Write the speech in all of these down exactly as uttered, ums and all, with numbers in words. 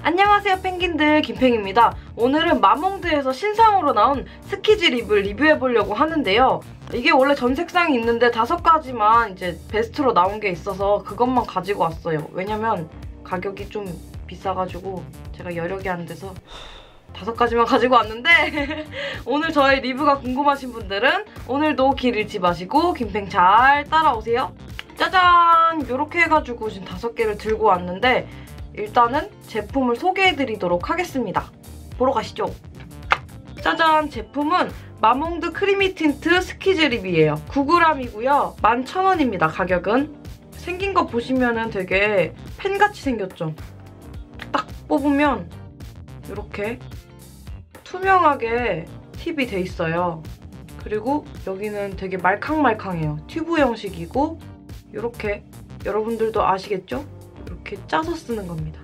안녕하세요 펭귄들, 김팽입니다. 오늘은 마몽드에서 신상으로 나온 스키즈 립을 리뷰해보려고 하는데요. 이게 원래 전 색상이 있는데 다섯 가지만 이제 베스트로 나온 게 있어서 그것만 가지고 왔어요. 왜냐면 가격이 좀 비싸가지고 제가 여력이 안 돼서 다섯 가지만 가지고 왔는데 오늘 저의 리뷰가 궁금하신 분들은 오늘도 길 잃지 마시고 김팽 잘 따라오세요. 짜잔! 이렇게 해가지고 지금 다섯 개를 들고 왔는데 일단은 제품을 소개해드리도록 하겠습니다. 보러 가시죠. 짜잔! 제품은 마몽드 크리미 틴트 스키즈 립이에요. 구 그램이고요. 만 천 원입니다. 가격은. 생긴 거 보시면은 되게 펜같이 생겼죠? 딱 뽑으면 이렇게 투명하게 팁이 돼 있어요. 그리고 여기는 되게 말캉말캉해요. 튜브 형식이고 이렇게 여러분들도 아시겠죠? 이렇게 짜서 쓰는 겁니다.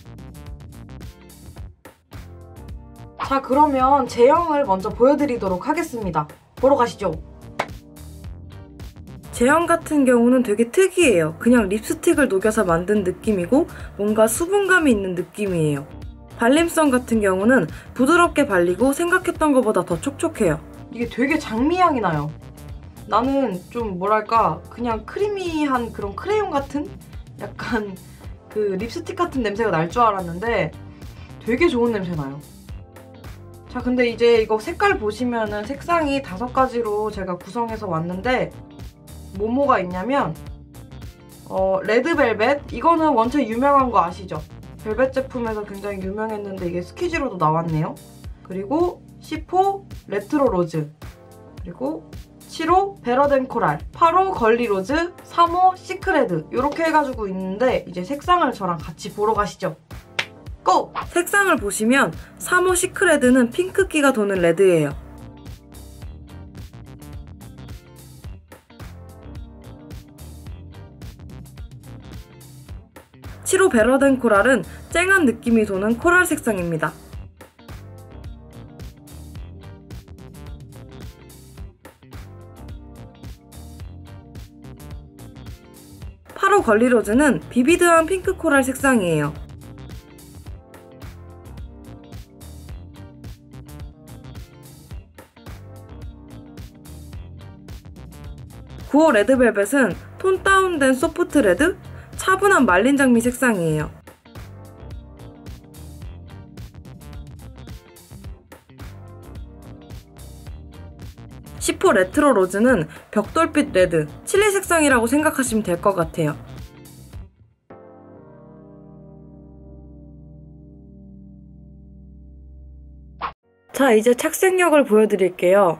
자, 그러면 제형을 먼저 보여드리도록 하겠습니다. 보러 가시죠. 제형 같은 경우는 되게 특이해요. 그냥 립스틱을 녹여서 만든 느낌이고 뭔가 수분감이 있는 느낌이에요. 발림성 같은 경우는 부드럽게 발리고 생각했던 것보다 더 촉촉해요. 이게 되게 장미향이 나요. 나는 좀 뭐랄까 그냥 크리미한 그런 크레용 같은 약간 그 립스틱 같은 냄새가 날 줄 알았는데 되게 좋은 냄새 나요. 자, 근데 이제 이거 색깔 보시면은 색상이 다섯 가지로 제가 구성해서 왔는데 뭐뭐가 있냐면 어, 레드벨벳, 이거는 원체 유명한 거 아시죠? 벨벳 제품에서 굉장히 유명했는데 이게 스키즈로도 나왔네요. 그리고 십 호 레트로 로즈, 그리고 칠 호 베러덴 코랄, 팔 호 걸리 로즈, 삼 호 시크레드 이렇게 해가지고 있는데 이제 색상을 저랑 같이 보러 가시죠. 고! 색상을 보시면 삼 호 시크레드는 핑크기가 도는 레드예요. 칠 호 베러덴 코랄은 쨍한 느낌이 도는 코랄 색상입니다. 팔 호 걸리로즈는 비비드한 핑크 코랄 색상이에요. 구 호 레드벨벳은 톤 다운된 소프트 레드, 차분한 말린 장미 색상이에요. 십 호 레트로 로즈는 벽돌빛 레드, 칠리 색상이라고 생각하시면 될 것 같아요. 자, 이제 착색력을 보여드릴게요.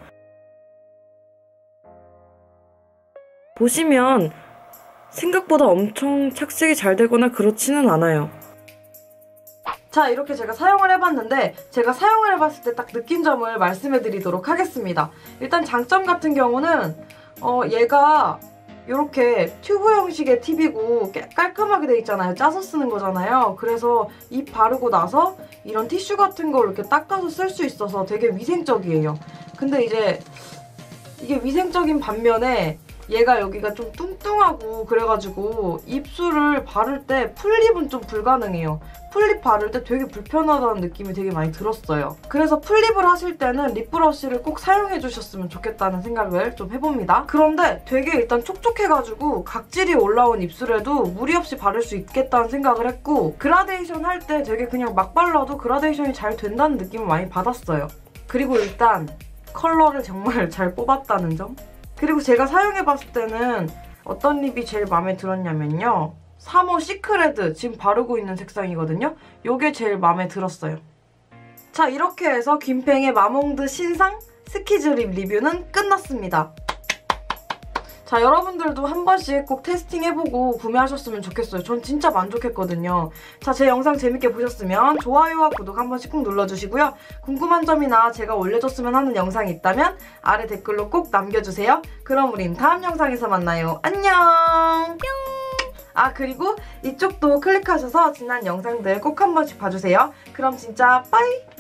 보시면 생각보다 엄청 착색이 잘 되거나 그렇지는 않아요. 자, 이렇게 제가 사용을 해봤는데 제가 사용을 해봤을 때 딱 느낀 점을 말씀해드리도록 하겠습니다. 일단 장점 같은 경우는 어, 얘가 이렇게 튜브 형식의 팁이고 깔끔하게 돼 있잖아요. 짜서 쓰는 거잖아요. 그래서 입 바르고 나서 이런 티슈 같은 걸 이렇게 닦아서 쓸 수 있어서 되게 위생적이에요. 근데 이제 이게 위생적인 반면에 얘가 여기가 좀 뚱뚱하고 그래가지고 입술을 바를 때 풀립은 좀 불가능해요. 풀립 바를 때 되게 불편하다는 느낌이 되게 많이 들었어요. 그래서 풀립을 하실 때는 립브러쉬를 꼭 사용해주셨으면 좋겠다는 생각을 좀 해봅니다. 그런데 되게 일단 촉촉해가지고 각질이 올라온 입술에도 무리 없이 바를 수 있겠다는 생각을 했고 그라데이션 할 때 되게 그냥 막 발라도 그라데이션이 잘 된다는 느낌을 많이 받았어요. 그리고 일단 컬러를 정말 잘 뽑았다는 점? 그리고 제가 사용해봤을 때는 어떤 립이 제일 마음에 들었냐면요. 삼 호 시크레드, 지금 바르고 있는 색상이거든요. 이게 제일 마음에 들었어요. 자, 이렇게 해서 김팽의 마몽드 신상 스키즈 립 리뷰는 끝났습니다. 자, 여러분들도 한 번씩 꼭 테스팅해보고 구매하셨으면 좋겠어요. 전 진짜 만족했거든요. 자, 제 영상 재밌게 보셨으면 좋아요와 구독 한 번씩 꼭 눌러주시고요. 궁금한 점이나 제가 올려줬으면 하는 영상이 있다면 아래 댓글로 꼭 남겨주세요. 그럼 우린 다음 영상에서 만나요. 안녕! 뿅! 아, 그리고 이쪽도 클릭하셔서 지난 영상들 꼭 한 번씩 봐주세요. 그럼 진짜 빠이!